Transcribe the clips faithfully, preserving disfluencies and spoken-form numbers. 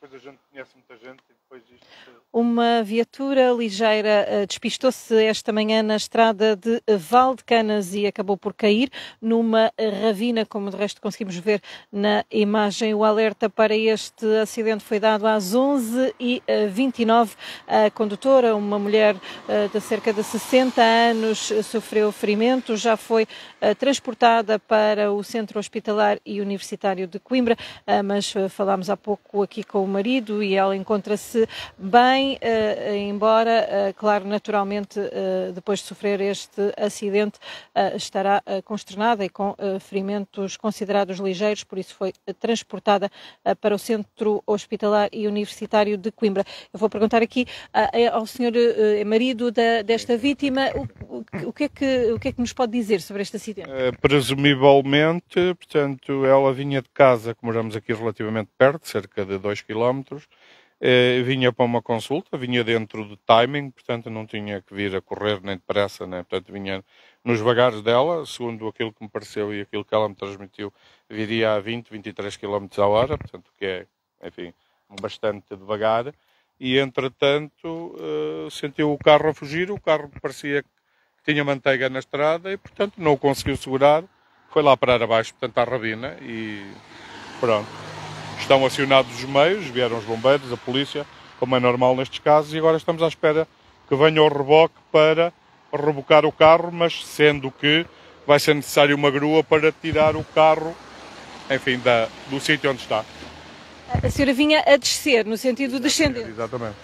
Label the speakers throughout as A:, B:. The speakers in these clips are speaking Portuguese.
A: depois a gente conhece muita gente e depois isto...
B: Uma viatura ligeira uh, despistou-se esta manhã na estrada de Valdecanas e acabou por cair numa ravina, como de resto conseguimos ver na imagem. O alerta para este acidente foi dado às onze e vinte e nove. A condutora, uma mulher uh, de cerca de sessenta anos, sofreu ferimentos, já foi uh, transportada para o Centro Hospitalar e Universitário de Coimbra, uh, mas uh, falámos há pouco aqui com o marido e ela encontra-se bem. Uh, embora, uh, claro, naturalmente, uh, depois de sofrer este acidente, uh, estará uh, consternada e com uh, ferimentos considerados ligeiros, por isso foi uh, transportada uh, para o Centro Hospitalar e Universitário de Coimbra. Eu vou perguntar aqui uh, ao senhor uh, marido da, desta vítima, o, o, o, que é que, o que é que nos pode dizer sobre este acidente?
A: Uh, presumivelmente, portanto, ela vinha de casa, que moramos aqui relativamente perto, cerca de dois quilómetros, Eh, vinha para uma consulta, vinha dentro de timing, portanto não tinha que vir a correr nem depressa, né? Portanto vinha nos bagares dela, segundo aquilo que me pareceu e aquilo que ela me transmitiu, viria a vinte, vinte e três quilómetros a hora, portanto que é, enfim, bastante devagar, e entretanto eh, sentiu o carro a fugir, o carro parecia que tinha manteiga na estrada e portanto não o conseguiu segurar, foi lá parar abaixo, portanto à rabina e pronto. Estão acionados os meios, vieram os bombeiros, a polícia, como é normal nestes casos, e agora estamos à espera que venha o reboque para rebocar o carro, mas sendo que vai ser necessário uma grua para tirar o carro, enfim, da, do sítio onde está.
B: A senhora vinha a descer, no sentido descendente.
A: Exatamente.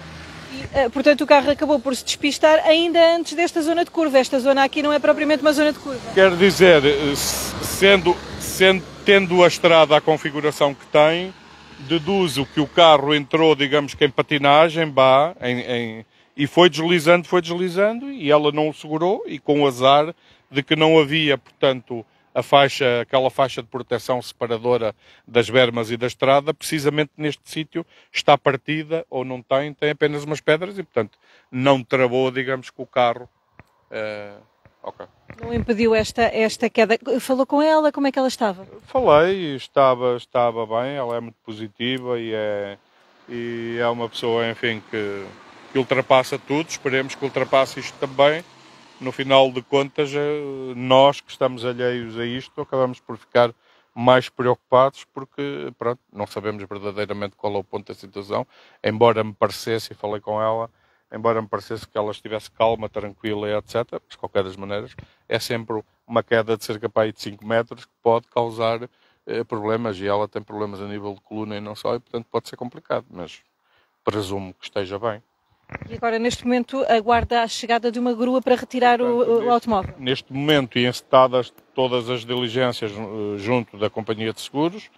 B: E, portanto, o carro acabou por se despistar ainda antes desta zona de curva. Esta zona aqui não é propriamente uma zona de curva.
A: Quer dizer, sendo... sendo tendo a estrada a configuração que tem, deduzo que o carro entrou, digamos que em patinagem, bah, em, em, e foi deslizando, foi deslizando, e ela não o segurou, e com o azar de que não havia, portanto, a faixa, aquela faixa de proteção separadora das bermas e da estrada, precisamente neste sítio está partida, ou não tem, tem apenas umas pedras, e portanto não travou, digamos, que o carro... Uh, ok.
B: Não impediu esta, esta queda. Falou com ela? Como é que ela estava?
A: Falei, estava, estava bem, ela é muito positiva e é, e é uma pessoa, enfim, que, que ultrapassa tudo, esperemos que ultrapasse isto também. No final de contas, nós que estamos alheios a isto, acabamos por ficar mais preocupados porque, pronto, não sabemos verdadeiramente qual é o ponto da situação, embora me parecesse, e falei com ela, embora me parecesse que ela estivesse calma, tranquila e etcétera, mas de qualquer das maneiras, é sempre uma queda de cerca de cinco metros que pode causar eh, problemas, e ela tem problemas a nível de coluna e não só, e portanto pode ser complicado, mas presumo que esteja bem.
B: E agora, neste momento, aguarda a chegada de uma grua para retirar portanto, o, o
A: neste,
B: automóvel?
A: Neste momento, e encetadas todas as diligências junto da companhia de seguros,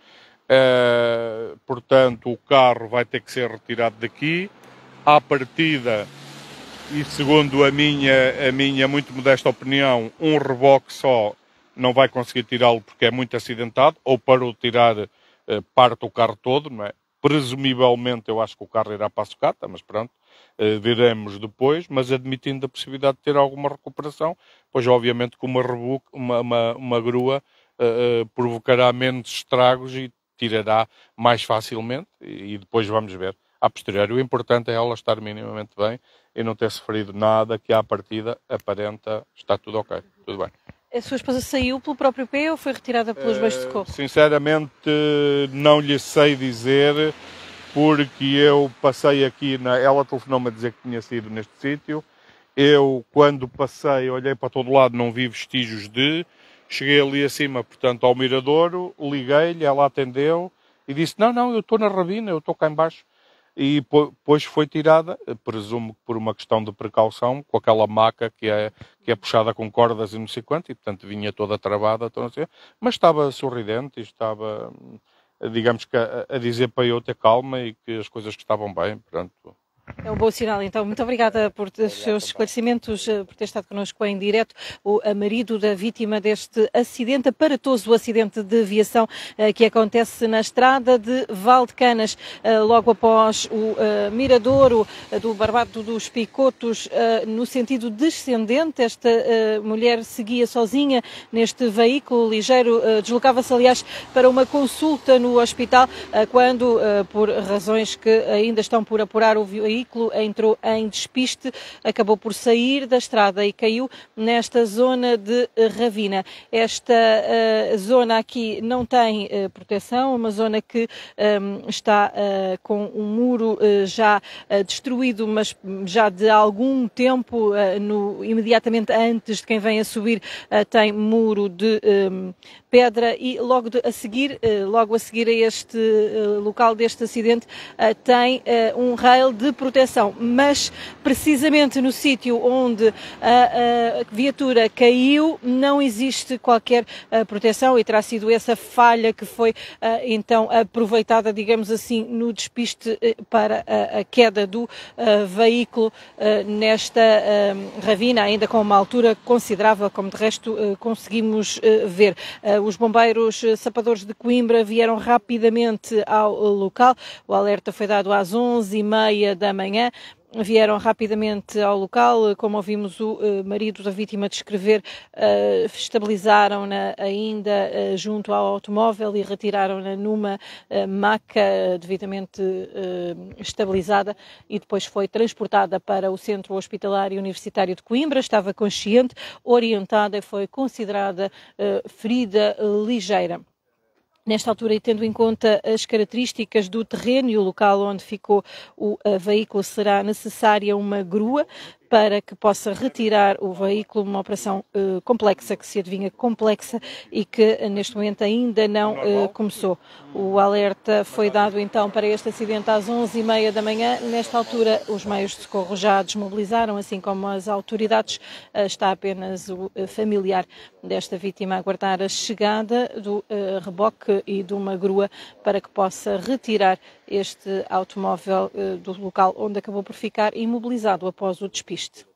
A: eh, portanto o carro vai ter que ser retirado daqui. À partida, e segundo a minha, a minha muito modesta opinião, um reboque só não vai conseguir tirá-lo porque é muito acidentado, ou para o tirar eh, parte o carro todo, não é? Presumivelmente eu acho que o carro irá para a sucata, mas pronto, eh, veremos depois, mas admitindo a possibilidade de ter alguma recuperação, pois obviamente que uma, reboque, uma, uma, uma grua eh, eh, provocará menos estragos e tirará mais facilmente, e, e depois vamos ver. A posteriori, o importante é ela estar minimamente bem e não ter sofrido nada que à partida aparenta está tudo ok, tudo bem.
B: A sua esposa saiu pelo próprio pé ou foi retirada pelos meios de socorro?
A: Uh, sinceramente, não lhe sei dizer, porque eu passei aqui, na... ela telefonou-me a dizer que tinha sido neste sítio. Eu, quando passei, olhei para todo lado, não vi vestígios de... Cheguei ali acima, portanto, ao miradouro, liguei-lhe, ela atendeu e disse, não, não, eu estou na rabina, eu estou cá em baixo. E depois foi tirada, presumo que por uma questão de precaução, com aquela maca que é, que é puxada com cordas e não sei quanto, e portanto vinha toda travada, toda assim, mas estava sorridente e estava, digamos que a, a dizer para eu ter calma e que as coisas que estavam bem, portanto,
B: É um bom sinal, então. Muito obrigada por os seus esclarecimentos, por ter estado connosco em direto. O marido da vítima deste acidente, aparatoso acidente de aviação que acontece na estrada de Valdecanas, logo após o miradouro do Barbado dos Picotos, no sentido descendente. Esta mulher seguia sozinha neste veículo ligeiro, deslocava-se, aliás, para uma consulta no hospital, quando, por razões que ainda estão por apurar, o veículo entrou em despiste, acabou por sair da estrada e caiu nesta zona de Ravina. Esta uh, zona aqui não tem uh, proteção, uma zona que um, está uh, com um muro uh, já uh, destruído, mas já de algum tempo, uh, no, imediatamente antes de quem vem a subir, uh, tem muro de um, pedra, e logo de, a seguir, uh, logo a seguir a este uh, local deste acidente, uh, tem uh, um rail de proteção. Mas precisamente no sítio onde a, a viatura caiu não existe qualquer uh, proteção, e terá sido essa falha que foi uh, então aproveitada, digamos assim, no despiste uh, para a, a queda do uh, veículo uh, nesta uh, ravina, ainda com uma altura considerável, como de resto uh, conseguimos uh, ver. Uh, os bombeiros uh, sapadores de Coimbra vieram rapidamente ao uh, local. O alerta foi dado às onze e meia da manhã. Vieram rapidamente ao local, como ouvimos o uh, marido da vítima descrever, uh, estabilizaram-na ainda uh, junto ao automóvel e retiraram-na numa uh, maca devidamente uh, estabilizada, e depois foi transportada para o Centro Hospitalar e Universitário de Coimbra. Estava consciente, orientada e foi considerada uh, ferida uh, ligeira. Nesta altura, e tendo em conta as características do terreno e o local onde ficou o veículo, será necessária uma grua para que possa retirar o veículo, uma operação uh, complexa, que se adivinha complexa e que uh, neste momento ainda não uh, começou. O alerta foi dado então para este acidente às onze e meia da manhã. Nesta altura, os meios de socorro já desmobilizaram, assim como as autoridades. Uh, está apenas o uh, familiar desta vítima a aguardar a chegada do uh, reboque e de uma grua para que possa retirar este automóvel uh, do local onde acabou por ficar imobilizado após o despiste.